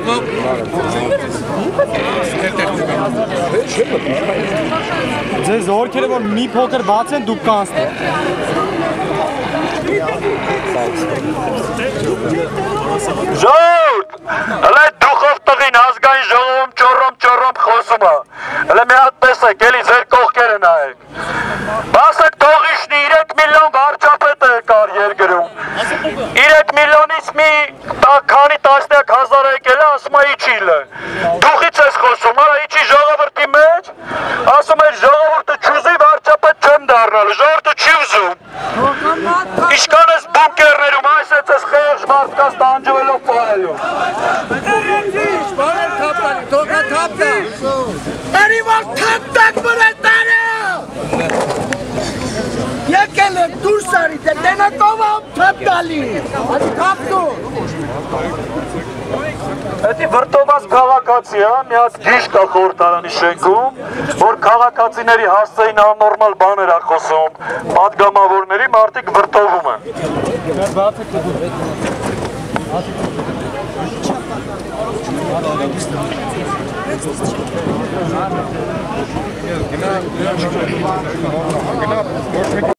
Ձեզ ովքեր որ մի փոքր բաց են դուք կանցնեք։ Ժողովուրդ, հələ դուխով տղին ազգային ժողովում ճոռոմ խոսում է։ Հələ մի հատ տեսեք, էլի ձեր կողքերը նայեք։ Բասեք թողիշնի 3 միլիոն վարչապետ է կար երկրում։ 3 միլիոնից մի քանի տասնյակ հազար եկել է, ասում է իջիլ է։ Դուխից ես խոսում, արա իջի ժողովրդի մեջ, ասում է ժողովուրդը չուզի վարչապետ չեմ դառնալու, ժողովուրդը չի ուզում։ Իշքան ես բունկերներում, այսպես ես խեղճ մարդկանց տանջվելով պահելու։ Եկել եք դուրս արի, դե տենակով ամ թապ տալի, ասի թապ դու։ Հետի վրտոված քաղաքացի է, մի հատ գիշ կա խորհրդարանի շենքում, որ քաղաքացիների հասցեին աննորմալ բաներ է խոսում, պատգամավորների մարդիկ վրտովում են։